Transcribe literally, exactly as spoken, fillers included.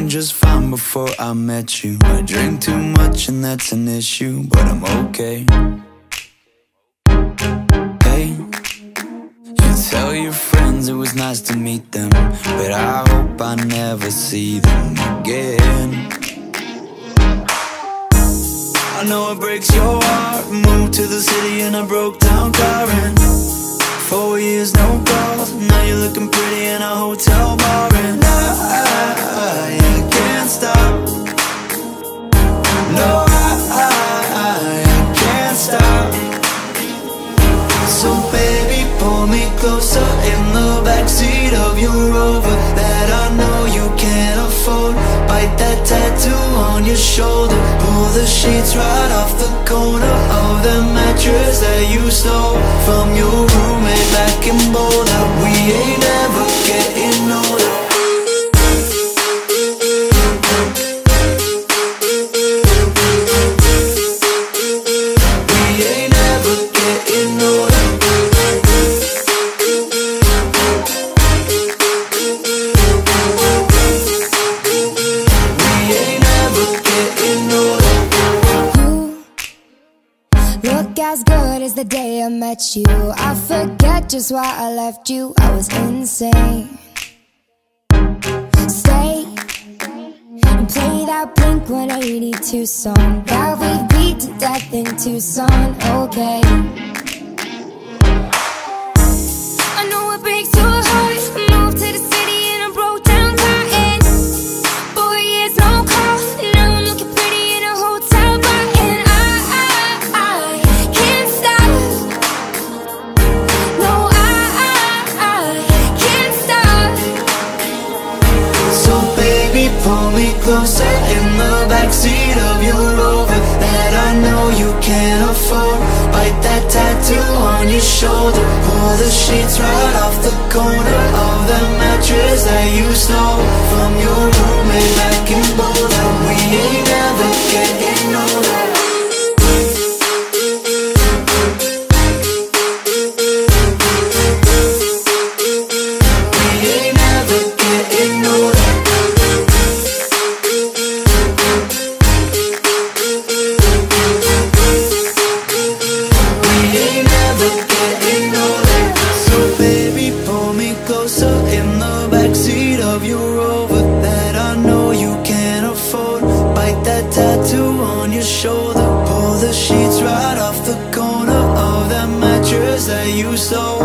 just fine before I met you. I drink too much and that's an issue, but I'm okay. Hey, you tell your friends it was nice to meet them, but I hope I never see them again. I know it breaks your heart. Moved to the city in a broke down car, and four years no calls. Now you're looking pretty in a hotel bar, and I, I, I can't stop. No, I, I, I can't stop. So baby, pull me closer in the backseat of your Rover that I know you can't afford. Bite that tattoo on your shoulder. Pull the sheets right off the corner of the mattress that you stole from your roommate back in Boulder. We ain't ever getting older. We ain't ever getting older. Look as good as the day I met you. I forget just why I left you. I was insane. Stay and play that Blink one eighty-two song that we beat to death in Tucson. Okay, I know it breaks your heart. Moved to the city in a broke down car, and four years no call. Now I'm looking pretty in a hotel bar, and I, I, I can't stop. No, I, I, I can't stop. So baby, pull me closer in the backseat of your Rover that I know you can't afford. Bite that tattoo on your shoulder. Pull the sheets right off the corner of the mattress that you stole from your roommate back in Boulder. We ain't ever getting older. We ain't ever getting older. We ain't never getting older. So baby, pull me closer in the backseat of your Rover that I know you can't afford. Bite that tattoo on your shoulder. Pull the sheets right off the corner of that mattress that you stole